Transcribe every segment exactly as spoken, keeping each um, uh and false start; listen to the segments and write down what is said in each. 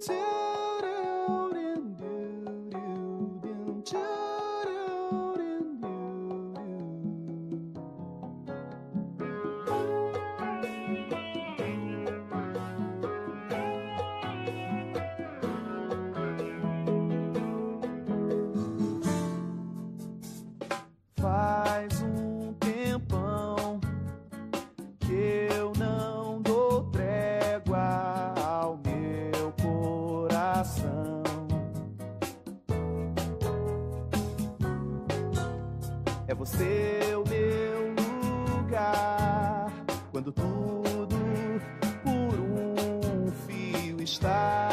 Faz um tempão que eu não dou trégua ao meu coração. É você o meu lugar quando tudo por um fio está.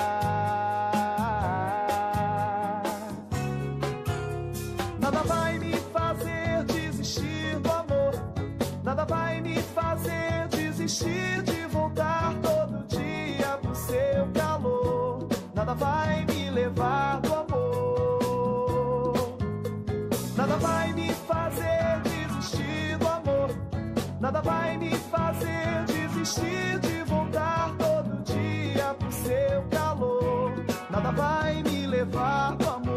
Nada vai me fazer desistir do amor. Nada vai me fazer desistir de voltar todo dia pro seu calor. Nada vai me levar do amor. Nada vai me fazer desistir do amor. Nada vai me fazer desistir de voltar todo dia pro seu calor. Nada vai me levar do amor.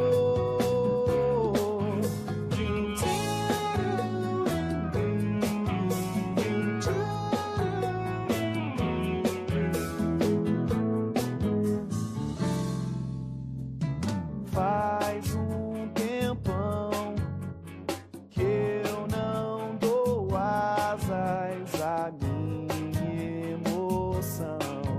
Faz um tempão que eu não dou asas à minha emoção.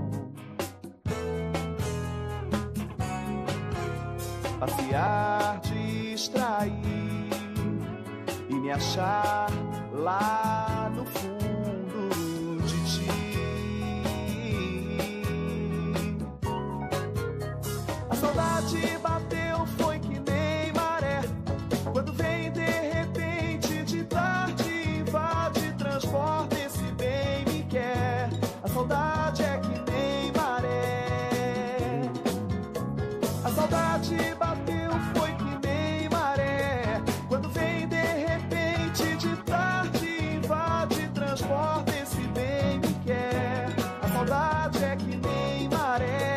Passear, distrair e me achar lá no fundo de ti. A saudade bateu, foi que nem maré. Quando vem de repente, de tarde, invade, transporta, esse bem me quer. A saudade é que nem maré. A saudade bateu, foi que nem maré. Quando vem de repente, de tarde, invade, transporta, esse bem me quer. A saudade é que nem maré.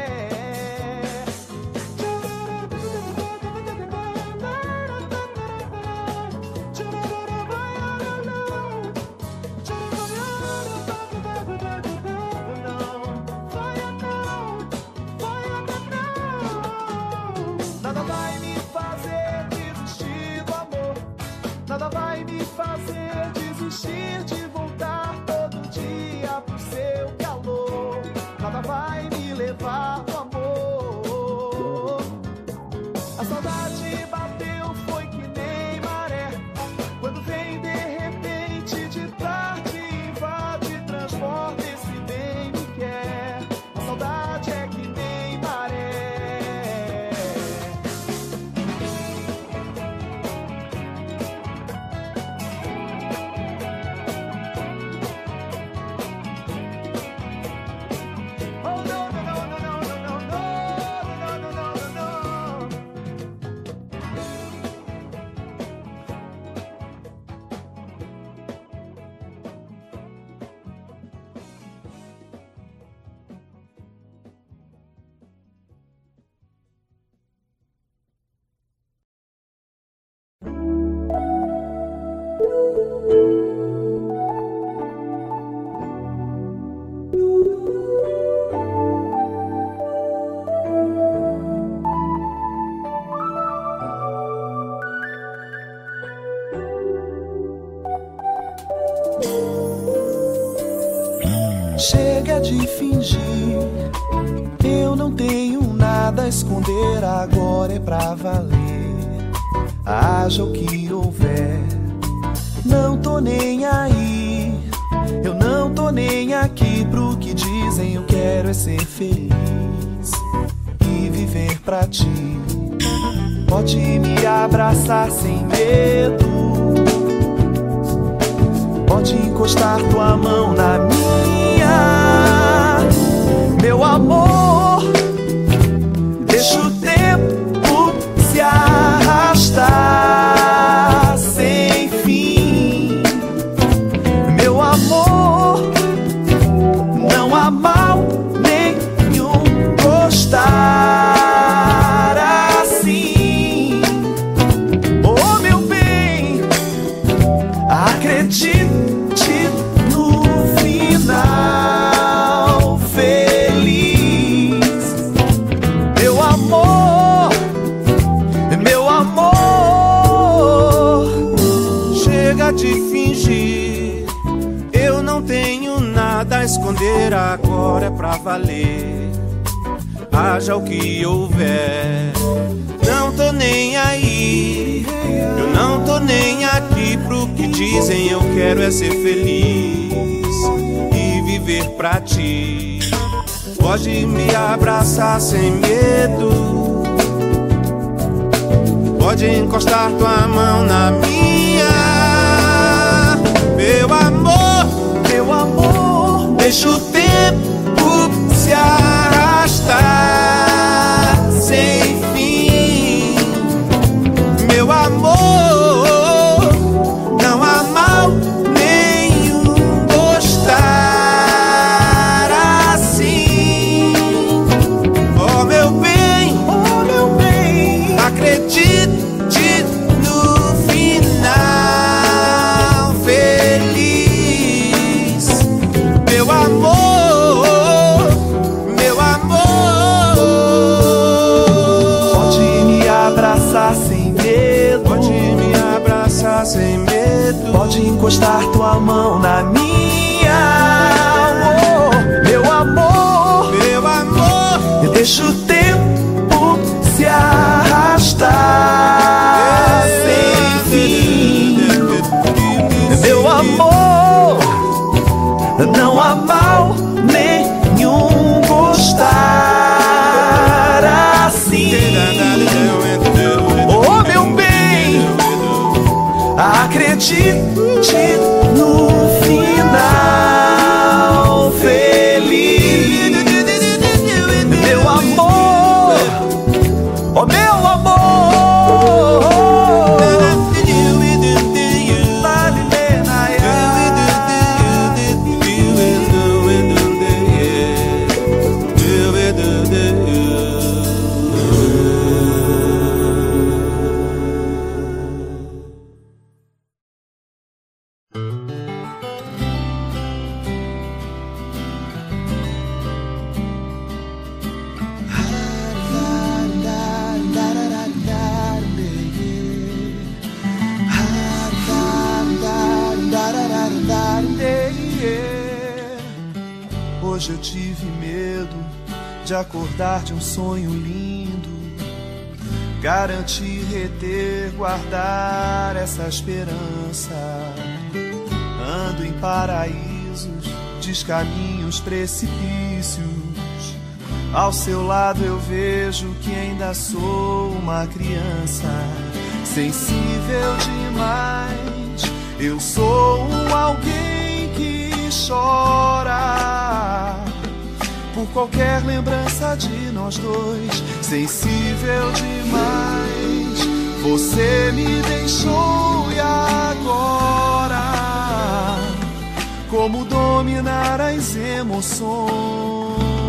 Nada vai me fazer desistir do amor. Nada vai me fazer desistir de voltar todo dia pro seu calor. Nada vai me levar do amor. A saudade bateu, foi que nem maré. Quando vem de repente, de tarde, invade, transporta, esse bem me quer. A saudade é que nem maré. Oh, no, no, no, no, no, no, no, no, no, no, no, no, no. Chega de fingir, eu não tenho nada a esconder, agora é pra valer. Haja o que houver, não tô nem aí. Eu não tô nem aqui pro que dizem, eu quero é ser feliz e viver pra ti. Pode me abraçar sem medo, pode encostar tua mão na minha. Meu amor, deixa o tempo se arrastar sem fim. Meu amor, não há mal nenhum gostar. esconder agora é pra valer. Haja o que houver, não tô nem aí. Eu não tô nem aqui pro que dizem. Eu quero é ser feliz e viver pra ti. Pode me abraçar sem medo, pode encostar tua mão na minha. Meu amor, meu amor, deixa o tempo se arrastar sem fim. Meu amor, não há mal nenhum gostar assim. Oh meu bem, oh meu bem, acredite no final feliz. Meu amor, meu amor, pode me abraçar sem medo, pode me abraçar sem medo, pode encostar tua mão na minha. Oh, meu amor, meu amor, deixa o tempo se arrastar sem fim. Meu amor, não há mal nenhum gostar assim. Oh meu bem, acredite no final feliz. Meu amor, oh meu amor, hoje eu tive medo de acordar de um sonho lindo, garantir, reter, guardar essa esperança. Ando em paraísos, descaminhos, precipícios. Ao seu lado eu vejo que ainda sou uma criança, sensível demais. Eu sou um alguém que chora por qualquer lembrança de nós dois. Sensível demais, você me deixou e agora como dominar as emoções?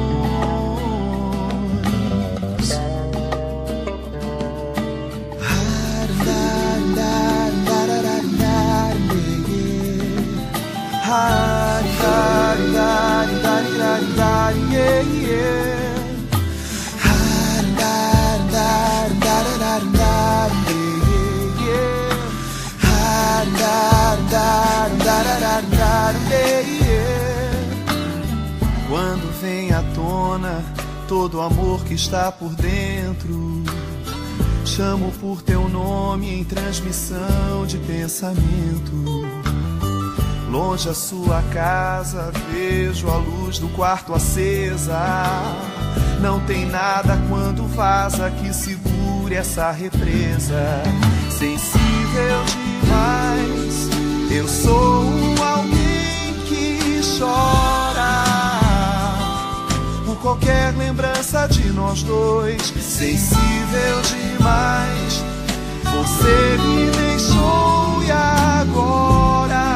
Quando vem à tona todo o amor que está por dentro, chamo por teu nome em transmissão de pensamento. Longe a sua casa, vejo a luz do quarto acesa. Não tem nada quando vaza que segure essa represa. Sensível demais, eu sou um alguém que chora por qualquer lembrança de nós dois. Sensível demais, você me deixou e agora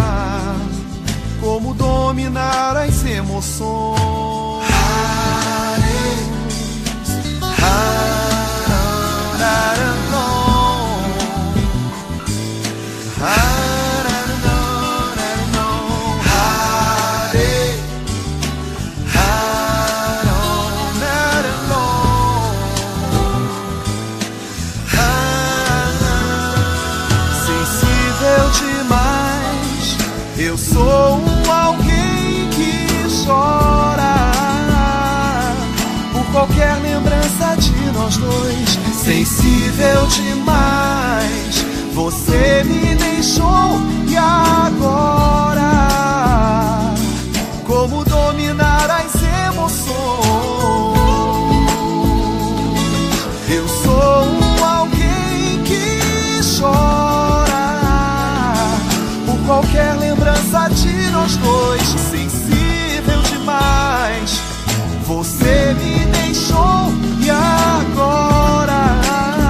como dominar as emoções? Sensível demais, eu sou um alguém que Sensível demais, você me deixou. E agora, como dominar as emoções? Eu sou um alguém que chora por qualquer lembrança de nós dois. Sensível demais, você me deixou. E agora,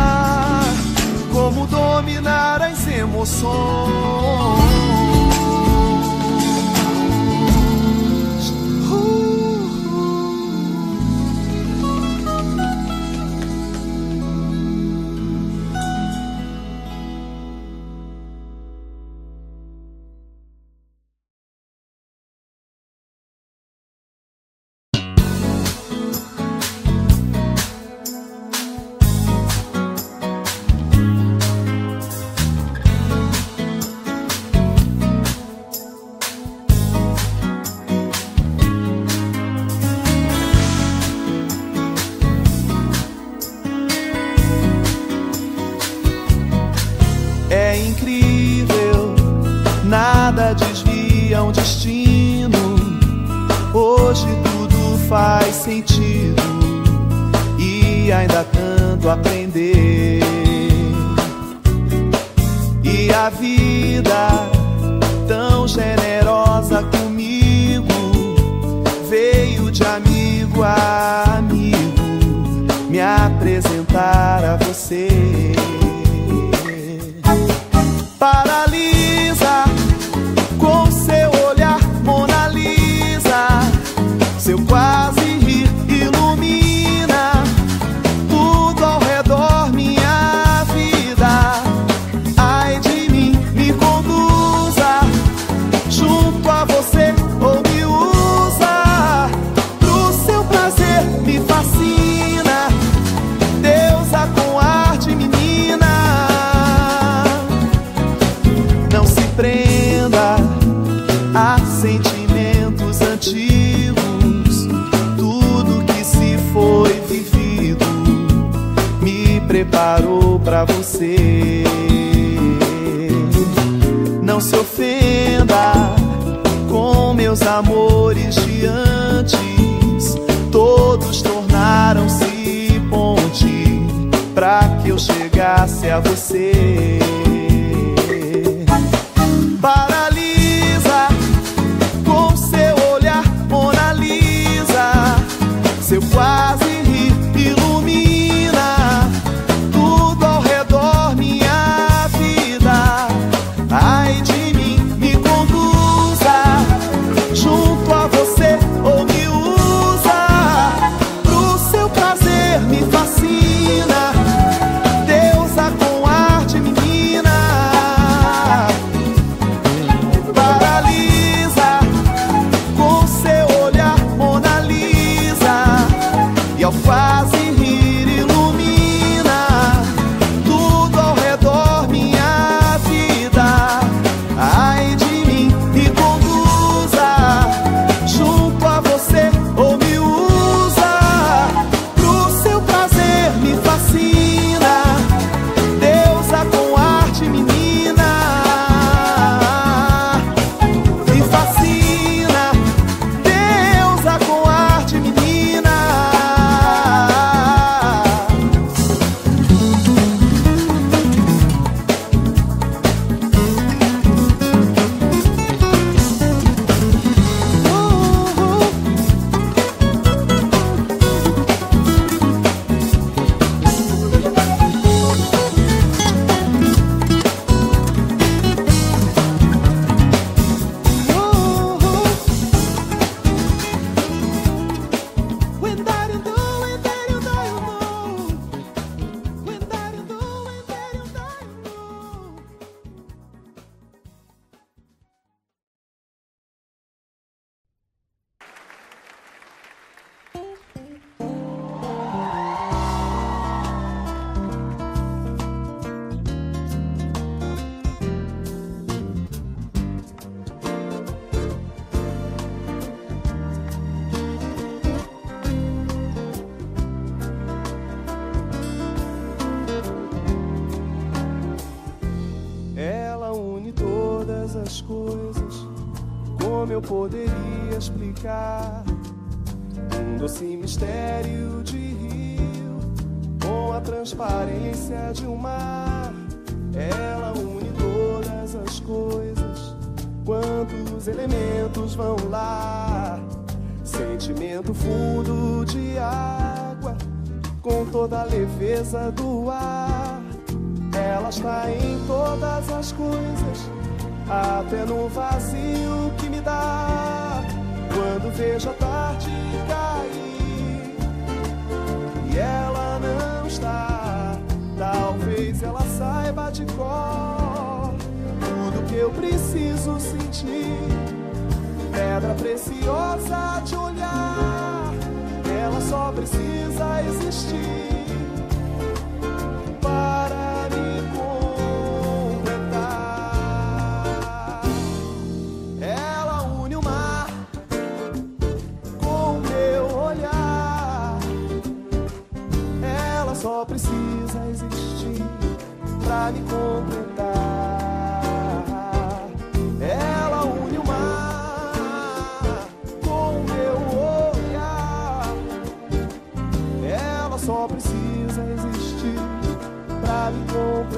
como dominar as emoções? Desvia um destino. Hoje tudo faz sentido e ainda tanto aprender. E a vida tão generosa comigo veio de amigo a amigo me apresentar a você. Paralisa com seu olhar, Mona Lisa, seu quase rir ilumina tudo ao redor, minha vida. Ai de mim, me conduza junto a você ou me usa pro seu prazer, me fascina, deusa com arte, menina. Não se prenda a sentimentos antigos. Tudo que se foi vivido me preparou pra você. Não se ofenda com meus amores de antes. Todos tornaram-se ponte pra que eu chegasse a você. Paralisa com seu olhar, Mona Lisa, seu quase rir ilumina tudo ao redor, minha vida. Ai de mim, me conduza junto a você ou me usa pro seu prazer, me fascina, deusa com arte, menina. Paralisa com seu olhar, Mona Lisa, e ao quase rir ilumina tudo ao redor, minha vida. Ai de mim, me conduza junto a você ou me usa pro seu prazer, me fascina, deusa com arte, menina. Me fascina, deusa com arte, menina. eu poderia explicar um doce mistério de rio com a transparência de um mar. Ela une todas as coisas, quantos elementos vão lá. Sentimento fundo de água, com toda a leveza do ar. Ela está em todas as coisas, até no vazio que me dá. Quando vejo a tarde cair e ela não está, talvez ela saiba de cor tudo que eu preciso sentir. Pedra preciosa de olhar, ela só precisa existir para me completar. Ela une o mar com o meu olhar, ela só precisa existir para me completar. Ela une o mar com o meu olhar, ela só precisa existir pra me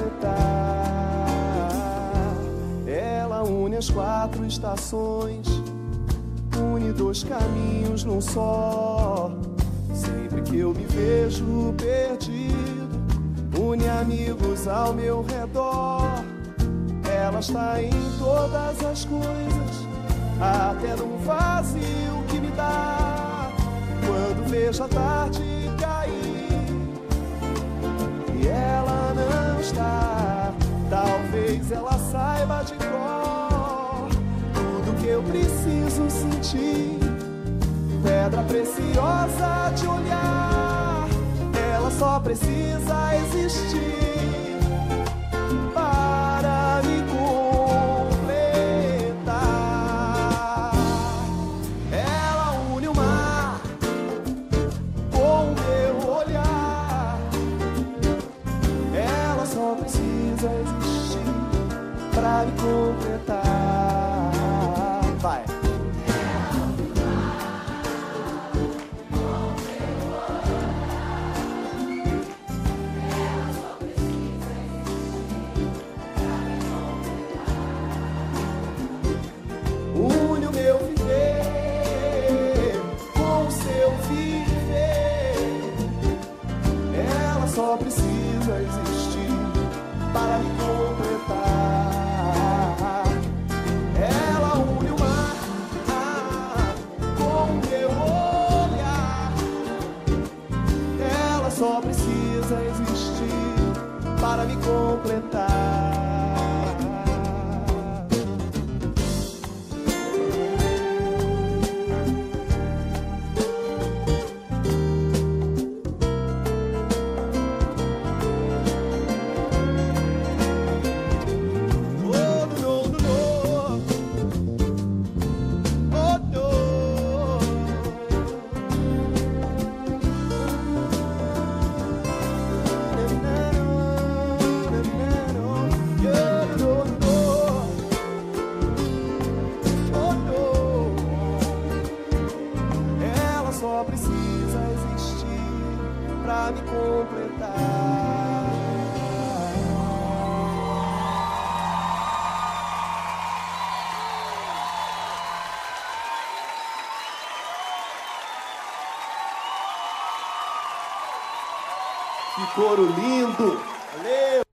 completar. Ela une as quatro estações, une dois caminhos num só. Sempre que eu me vejo perdido, une amigos ao meu redor. Ela está em todas as coisas, até no vazio que me dá. Quando vejo a tarde cair e ela não está, talvez ela saiba de cor tudo que eu preciso sentir. Pedra preciosa de olhar, ela só precisa existir para me completar. Ela une o mar com o meu olhar, ela só precisa existir para me completar. Vai. Une o meu viver com o seu viver, ela só precisa existir para me completar. Ela une o mar com o meu olhar, ela só precisa existir para me completar. Só precisa existir pra me completar. Que coro lindo! Valeu!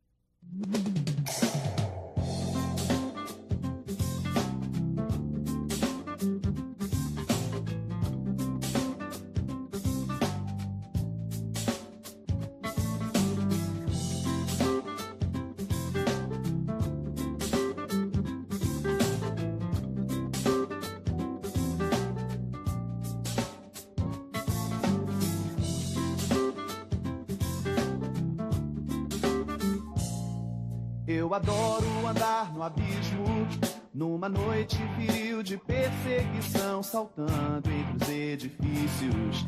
Eu adoro andar no abismo, numa noite viril de perseguição, saltando entre os edifícios.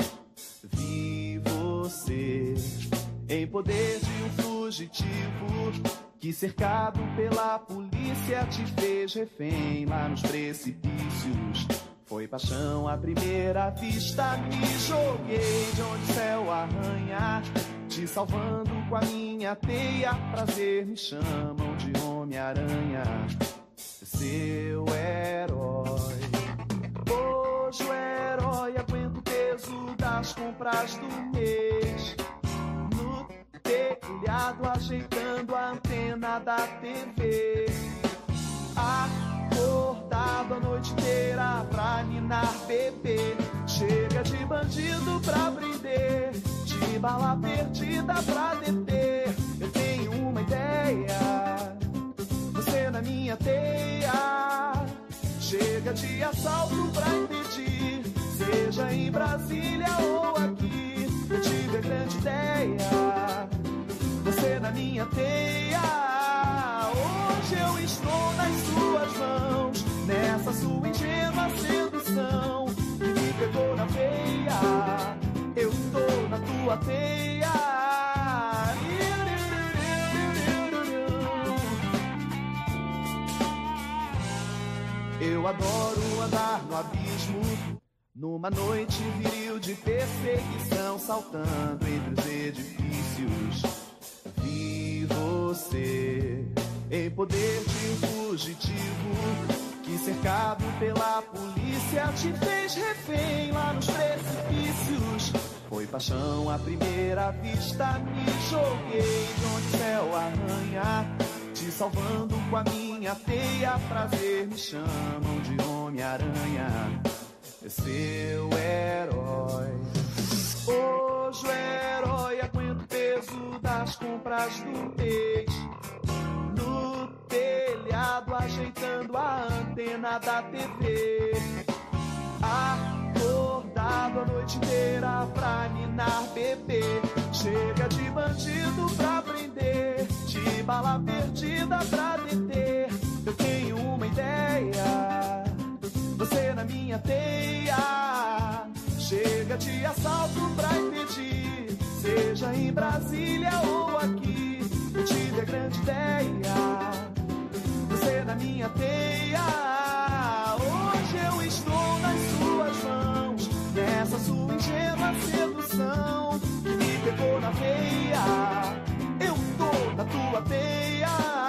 Vi você em poder de um fugitivo que cercado pela polícia te fez refém lá nos precipícios. Foi paixão à primeira vista, me joguei de onde o céu arranha, te salvando com a minha teia. Prazer me chamam de Homem-Aranha, seu herói. Hoje o herói aguenta o peso das compras do mês, no telhado ajeitando a antena da T V, acordado a noite inteira pra ninar bebê. Chega de bandido pra prender, de bala perdida pra deter. Eu tenho uma ideia, você na minha teia. Chega de assalto pra impedir, seja em Brasília ou aqui. Eu tive a grande ideia, você na minha teia. Hoje eu estou nas suas mãos, nessa sua ingênua sedução que me pegou na veia. Eu tô na tua teia. Eu adoro andar no abismo, numa noite viril de perseguição, saltando entre os edifícios. Vi você em poder de fugitivo, que cercado pela polícia te fez refém lá nos precipícios. Foi paixão à primeira vista, me joguei de onde o céu arranha, te salvando com a minha teia. Prazer me chamam de Homem-Aranha, seu herói. Hoje o herói aguenta o peso das compras do mês, no telhado ajeitando a antena da T V, acordado a noite inteira pra ninar bebê. Chega de bandido pra prender, de bala perdida pra deter. Eu tenho uma ideia, você na minha teia. Chega de assalto pra impedir, seja em Brasília ou aqui. Eu tive a grande ideia, você na minha teia. Hoje eu estou nas suas mãos, nessa sua ingênua sedução que me pegou na veia. Eu tô na tua teia.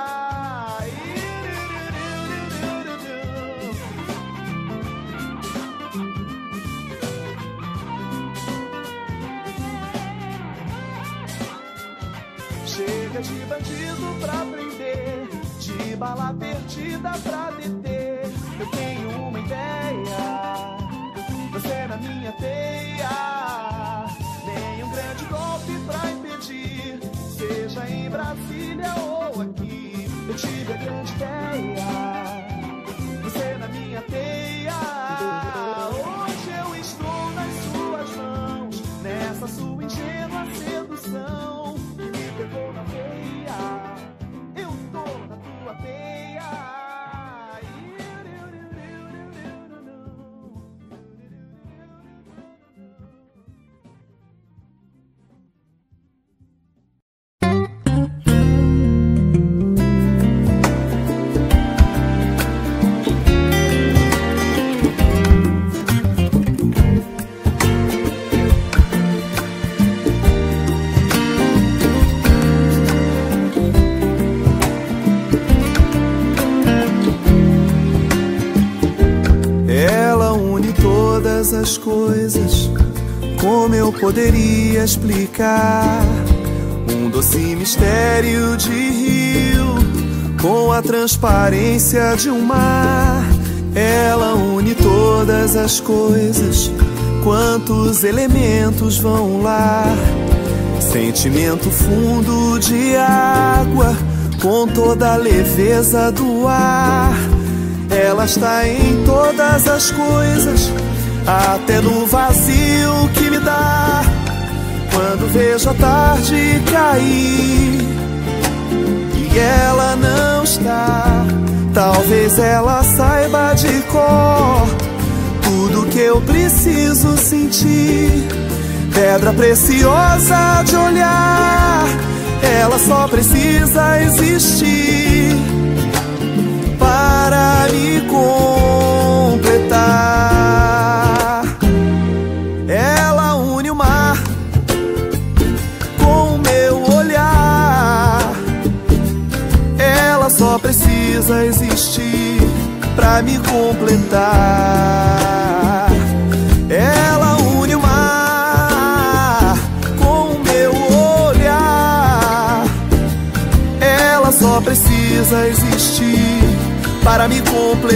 Chega de bandido pra prender, de bala perdida pra deter. Eu tenho uma ideia, você na minha teia. Nenhum grande golpe pra impedir, seja em Brasília ou aqui. Eu tive a grande ideia, você na minha teia. Hoje eu estou nas suas mãos, nessa sua ingênua sedução que me pegou na veia. Eu tô na tua teia. As coisas, como eu poderia explicar? Um doce mistério de rio, com a transparência de um mar. Ela une todas as coisas, quantos elementos vão lá. Sentimento fundo de água, com toda a leveza do ar. Ela está em todas as coisas, até no vazio que me dá quando vejo a tarde cair e ela não está. Talvez ela saiba de cor tudo que eu preciso sentir. Pedra preciosa de olhar, ela só precisa existir para me completar. Ela une o mar com o meu olhar. Ela só precisa existir pra me completar. Ela une o mar com o meu olhar. Ela só precisa existir para me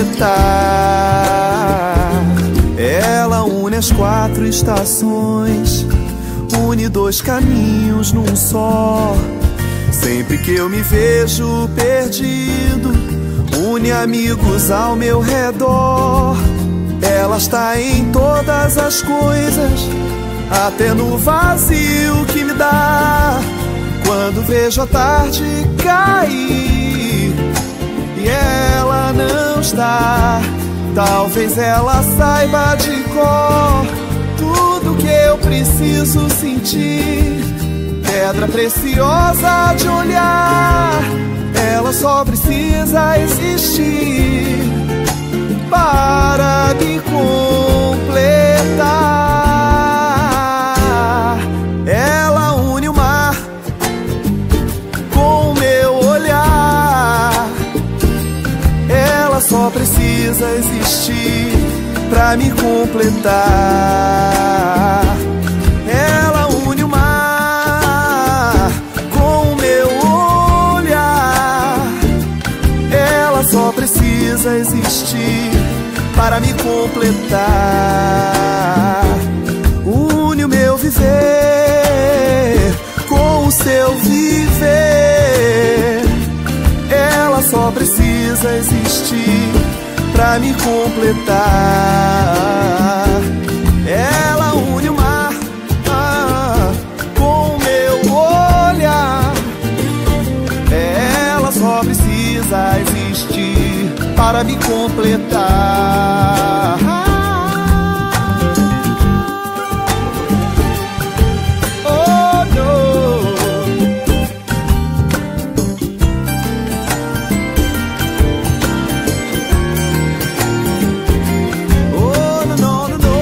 completar. Ela une as quatro estações, une dois caminhos num só. Sempre que eu me vejo perdido, une amigos ao meu redor. Ela está em todas as coisas, até no vazio que me dá quando vejo a tarde cair e ela não está. Talvez ela saiba de cor tudo que eu preciso sentir. Pedra preciosa de olhar, ela só precisa existir para me completar. Ela une o mar com o meu olhar. Ela só precisa existir pra me completar. Ela une o mar com o meu olhar. Ela só precisa existir para me completar. Une o meu viver com o seu viver. Ela só precisa existir pra me completar. Ela une o mar ah, com o meu olhar. Ela só precisa existir para me completar. Oh, no. Oh, no, no, no, no.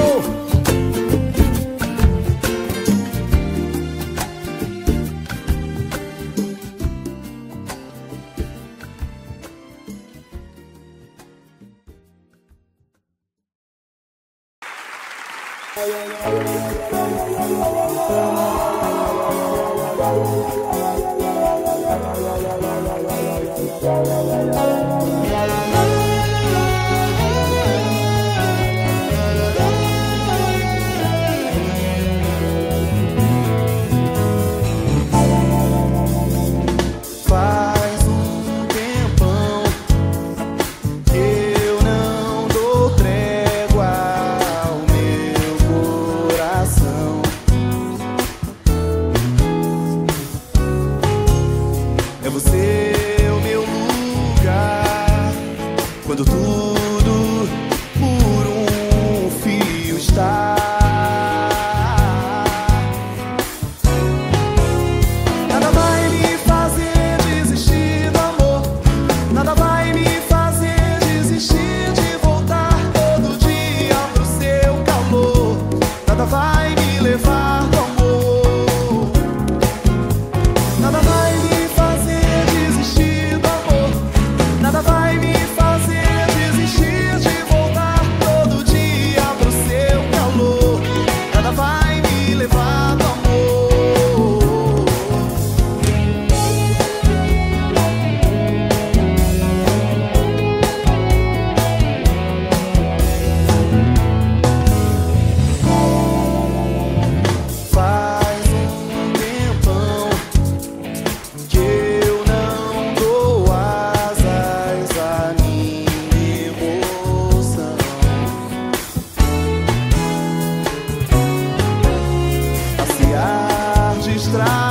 Faz um tempão que eu não dou trégua ao meu coração. É você o meu lugar quando tudo por um fio está. Nada vai me fazer desistir do amor. Nada vai me fazer desistir de voltar todo dia pro seu calor. Nada vai me levar do amor. Nada vai me fazer desistir do amor. Nada vai me fazer desistir de voltar todo dia pro seu calor. Nada vai me levar do amor. Faz um tempão que eu não dou asas à minha emoção. Passear, distrair